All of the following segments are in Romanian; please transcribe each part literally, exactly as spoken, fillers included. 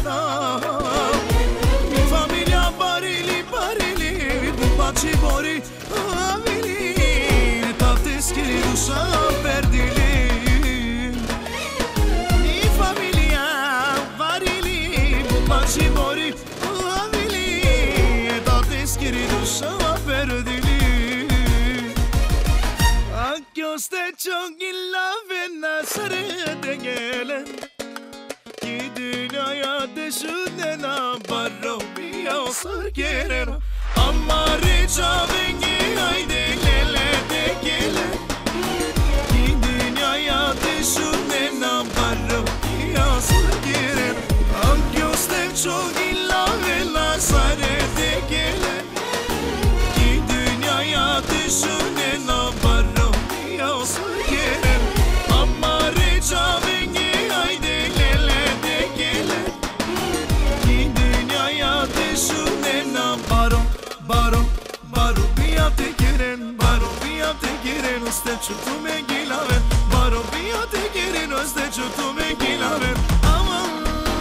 serena. Mi famiglia barili barili, bubaci bori avili, tate skiri dusha perdili. Mi famiglia barili, bubaci bori avili, tate skiri dusha perdili. Anch'ioste ciongilla venna sarete gelen. Ki dünyaya düşünene barro bir olsa gelir. Ama rica bengi haydi lele de gele. Ki dünyaya düşünene barro bir olsa gelir. Anch'ioste ciongilla venna sarete gelen. Ki dünyaya düşünene barro bir olsa gelir. Ama rica bengi haydi lele de gele. Ki dünyaya düşünene baro baro baro biyate giren baro biyate giren uste çutume gilaven baro biyate giren uste çutume gilaven aman.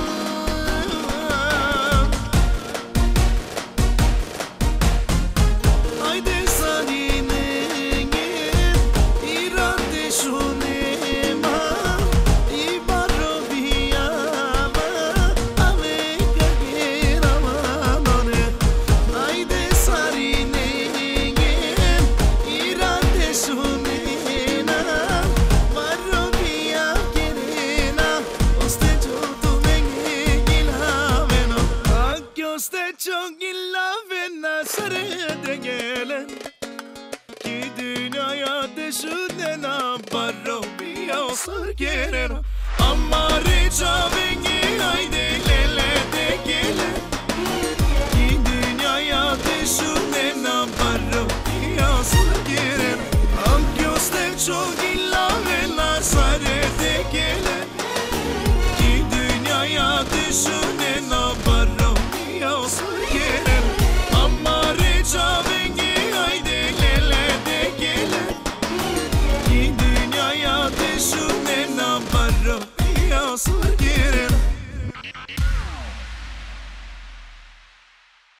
Haydi sanine gel irade şunema i baro biyama ave kagirama none. Haydi sarine gel irade şunena baro biya girena uste çutume gilaveno. Anch'ioste ciongilla sarete gelen. Ki dünyaya düşünene barro bir olsa gelir. Ama rica